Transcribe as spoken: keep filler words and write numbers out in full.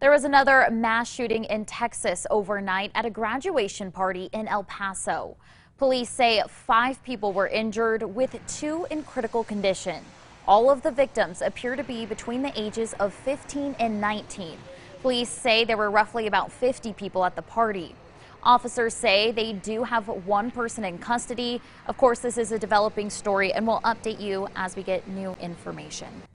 There was another mass shooting in Texas overnight at a graduation party in El Paso. Police say five people were injured, with two in critical condition. All of the victims appear to be between the ages of fifteen and nineteen. Police say there were roughly about fifty people at the party. Officers say they do have one person in custody. Of course, this is a developing story, and we'll update you as we get new information.